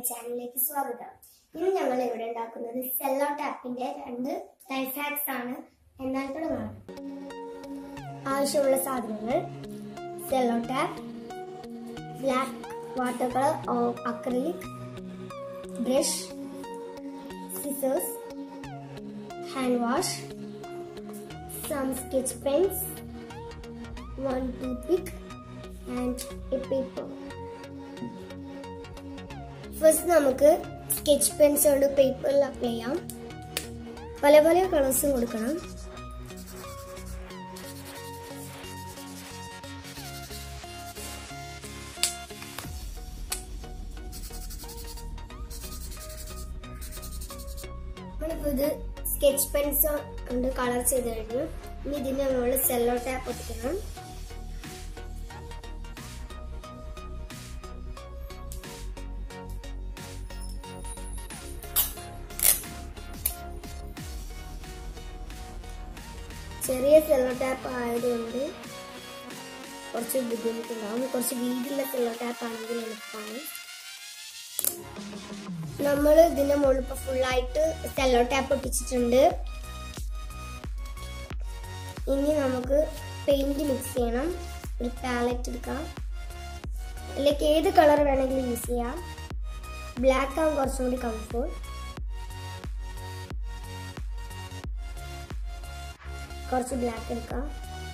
ചാനലിലേക്ക് സ്വാഗതം. ഇന്ന് ഞങ്ങൾ ഇവിടെ ഉണ്ടാക്കുന്നത് സെല്ലോ ടാപ്പിന്റെ 2 ലൈഫ് ഹാക്സ് ആണ്. എന്നാൽ തുടങ്ങാം. ആവശ്യമുള്ള സാധനങ്ങൾ: cello tape, black water colour or acrylic, brush, scissors, hand wash, some sketch pens, 1 toothpick and a paper. First നമുക്ക് സ്കെച്ച് പെൻസ് കൊണ്ട് പേപ്പറിൽ അപ്ലൈ ചെയ്യാം. പല പല കളേഴ്സും കൊടുക്കണം. നമ്മളിപ്പോൾ ഇത് സ്കെച്ച് പെൻസ് കൊണ്ട് കളർ ചെയ്ത് കഴിഞ്ഞു. ഇനി ഇതിന്റെ മുകളിൽ സെല്ലോ ടാപ്പ് ഒട്ടിക്കണം. ചെറിയ സെല്ലോ ടാപ്പ് ആയതുകൊണ്ട് കുറച്ച് ബുദ്ധിമുട്ടുണ്ടാവും. കുറച്ച് വീതിയുള്ള സെല്ലോ ടാപ്പ് ആണെങ്കിൽ എളുപ്പമാണ്. നമ്മൾ ഇതിന്റെ മുകളിൽ ഇപ്പോൾ ഫുള്ളായിട്ട് സെല്ലോ ടാപ്പ് ഒട്ടിച്ചിട്ടുണ്ട്. ഇനി നമുക്ക് പെയിന്റ് മിക്സ് ചെയ്യണം. ഒരു പാലറ്റ് എടുക്കാം. അതിലേക്ക് ഏത് കളർ വേണമെങ്കിലും യൂസ് ചെയ്യാം. ബ്ലാക്ക് ആവും കുറച്ചും കൂടി കംഫോർട്ട്. കുറച്ച് ബ്ലാക്ക് എടുക്കാം.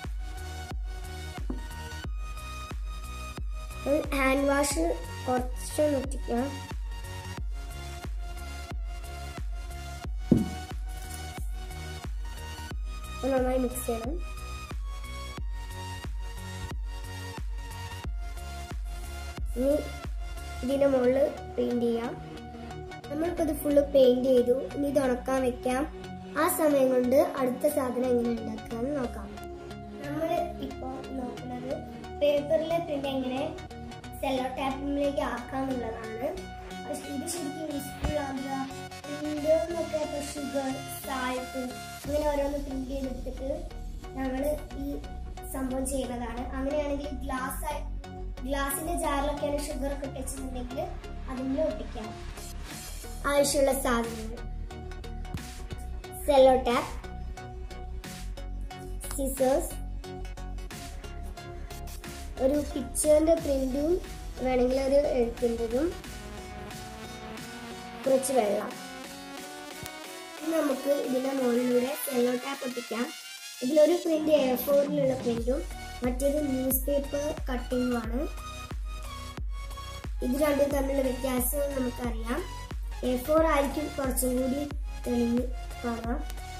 ഹാൻഡ് വാഷ് കുറച്ച് ഒട്ടിക്കാം. നന്നായി മിക്സ് ചെയ്യണം. ഇനി ഇതിന്റെ മുകളിൽ പെയിന്റ് ചെയ്യാം. നമ്മളിപ്പോൾ ഇത് ഫുള്ള് പെയിന്റ് ചെയ്തു. ഇനി ഇത് ഉണക്കാൻ വെക്കാം. ആ സമയം കൊണ്ട് അടുത്ത സാധനം എങ്ങനെ ഉണ്ടാക്കാന്ന് നോക്കാം. നമ്മൾ ഇപ്പോൾ നോക്കുന്നത് പേപ്പറിലെ പ്രിന്റ് എങ്ങനെ സെല്ലോ ടാപ്പിലേക്ക് ആക്കാന്നുള്ളതാണ്. ഇത് ശരിക്കും യൂസ്ഫുൾ ആകുക. പ്രിന്റൊക്കെ ഇപ്പോൾ ഷുഗർ, സാൾട്ട് അങ്ങനെ ഓരോന്ന് പ്രിന്റ് ചെയ്തെടുത്തിട്ട് നമ്മൾ ഈ സംഭവം ചെയ്യുന്നതാണ്. അങ്ങനെയാണെങ്കിൽ ഗ്ലാസിന്റെ ജാറിലൊക്കെയാണ് ഷുഗർ ഒക്കെ ഇട്ടിട്ടുണ്ടെങ്കിൽ അതിൽ ഒട്ടിക്കാം. ആവശ്യമുള്ള സാധനങ്ങൾ: സെല്ലോ ടാപ്പ്, സിസേഴ്സ്, ഒരു പിക്ചറിന്റെ പ്രിന്റും വേണമെങ്കിൽ ഒരു എഴുത്തിൻ്റെതും, കുറച്ച് വെള്ളം. നമുക്ക് ഇതിന്റെ മുകളിലൂടെ സെല്ലോ ടാപ്പ് ഒട്ടിക്കാം. ഇതിലൊരു പ്രിന്റ് A4 പ്രിന്റും മറ്റേത് ന്യൂസ് പേപ്പർ കട്ടിങ്ങുമാണ്. ഇത് രണ്ടും തമ്മിലുള്ള വ്യത്യാസം നമുക്കറിയാം. A4 ആയിരിക്കും കുറച്ചും കൂടി തെളിഞ്ഞ് കാണാം.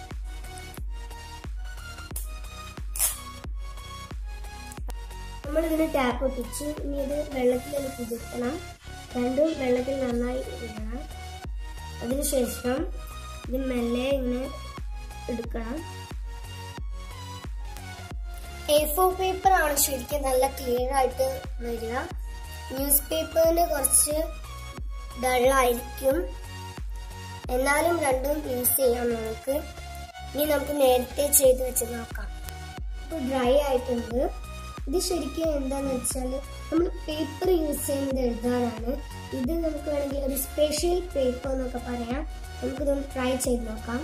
നമ്മളിതിന് ടാപ്പ് ഒട്ടിച്ച് ഇനി ഇത് വെള്ളത്തിൽ കുതിർക്കണം. രണ്ടും വെള്ളത്തിൽ നന്നായി ഇടണം. അതിനുശേഷം ഇത് മെല്ലെ ഇങ്ങനെ എടുക്കണം. A4 പേപ്പർ ആണ് ശരിക്കും നല്ല ക്ലിയർ ആയിട്ട് വരിക. ന്യൂസ് പേപ്പറിന് കുറച്ച് ഡള്ളായിരിക്കും. എന്നാലും രണ്ടും യൂസ് ചെയ്യാം നമുക്ക്. ഇനി നമുക്ക് നേരത്തെ ചെയ്ത് വെച്ച് നോക്കാം. ഇപ്പോൾ ഡ്രൈ ആയിട്ടുണ്ട്. ഇത് ശരിക്കും എന്താന്ന് വെച്ചാൽ നമ്മൾ പേപ്പർ യൂസ് ചെയ്യുന്നത് എഴുതാനാണ്. ഇത് നമുക്ക് വേണമെങ്കിൽ ഒരു സ്പെഷ്യൽ പേപ്പർ എന്നൊക്കെ പറയാം. നമുക്കിതൊന്ന് ട്രൈ ചെയ്ത് നോക്കാം.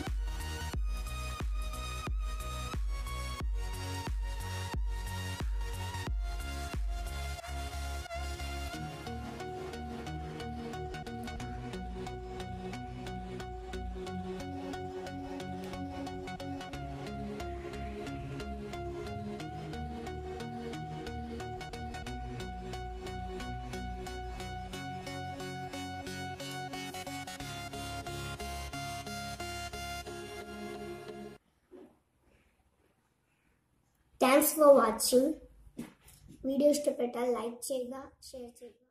Thanks for watching. വീഡിയോ ഇഷ്ടപ്പെട്ടാൽ ലൈക്ക് ചെയ്യുക, ഷെയർ ചെയ്യുക.